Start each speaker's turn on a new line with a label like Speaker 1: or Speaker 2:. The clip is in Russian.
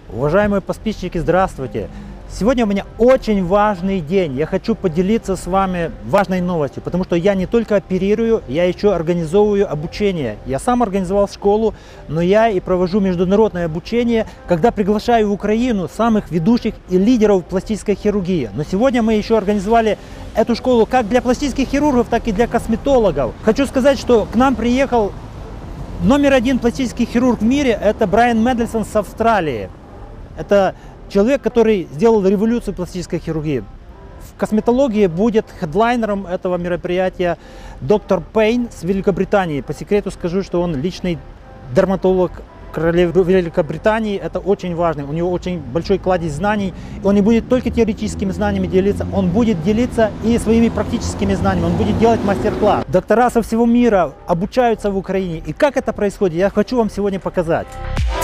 Speaker 1: Уважаемые подписчики, здравствуйте! Сегодня у меня очень важный день. Я хочу поделиться с вами важной новостью, потому что я не только оперирую, я еще организовываю обучение. Я сам организовал школу, но я и провожу международное обучение, когда приглашаю в Украину самых ведущих и лидеров пластической хирургии. Но сегодня мы еще организовали эту школу как для пластических хирургов, так и для косметологов. Хочу сказать, что к нам приехал номер один пластический хирург в мире, это Брайан Медлисон с Австралии. Это человек, который сделал революцию пластической хирургии. В косметологии будет хедлайнером этого мероприятия доктор Пейн с Великобритании. По секрету скажу, что он личный дерматолог королевы Великобритании. Это очень важно. У него очень большой кладезь знаний. Он не будет только теоретическими знаниями делиться, он будет делиться и своими практическими знаниями. Он будет делать мастер-класс. Доктора со всего мира обучаются в Украине. И как это происходит, я хочу вам сегодня показать.